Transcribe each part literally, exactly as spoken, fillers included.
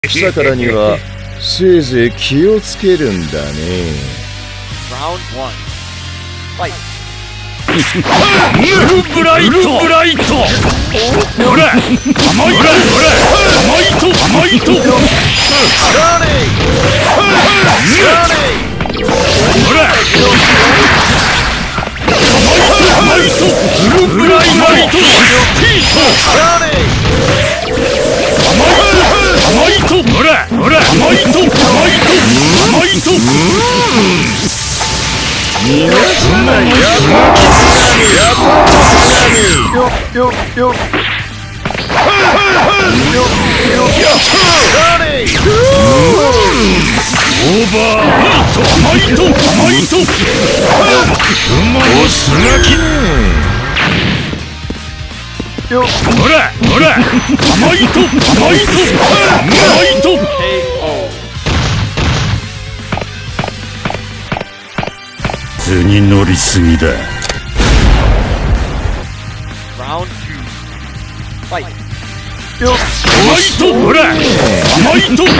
草からにはせいぜい気をつけるんだね。 ウルブライト、ウルブライト。ほら、甘いと、ほら、甘いと、甘いと。ほら、甘いと、ウルブライト。ピート。甘いと、甘いと。ほら、ほら、甘いと、甘いと、甘いと。 逃がさないやっよっよっオーバー甘いと甘いと馬のすがきほらほら甘いと甘いと甘いと図に乗りすぎだ。甘いとほら甘いと甘いと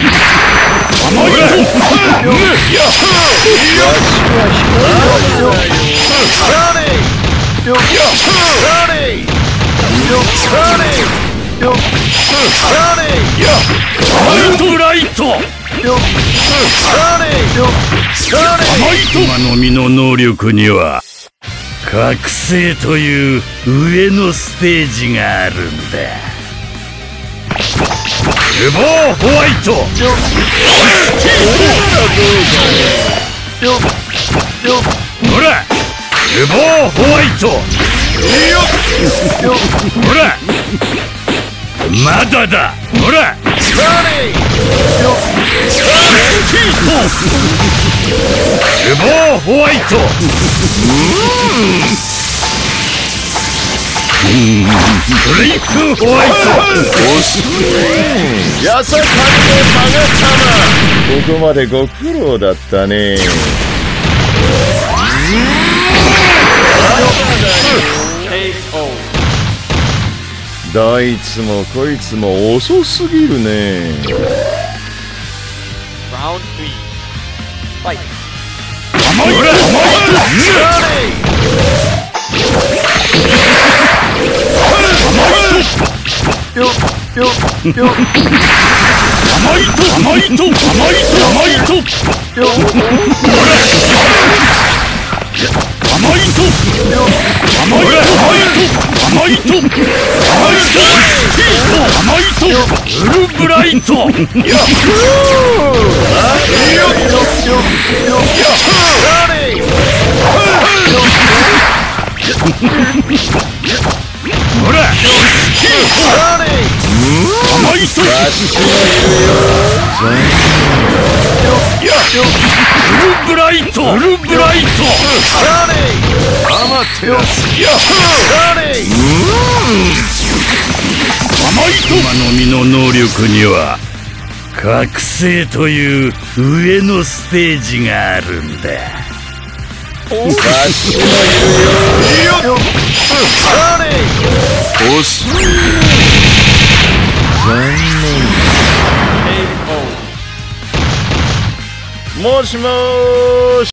ライト今の実の能力には覚醒という上のステージがあるんだ。ルボーホワイトほらルボーホワイトほらまだだほらルボーホワイトブレイクホワイトやさかんでバガちゃまここまでご苦労だったね。どいつもこいつも遅すぎるね。 甘いほら甘いと甘いと甘いと甘いと甘いと甘いと甘いと甘いと甘いとウルブライトほら甘いとウルブライトウルブライト甘いと今の実の能力には覚醒という上のステージがあるんだ。 わしもいるよ。遅い。残念。もしもーし。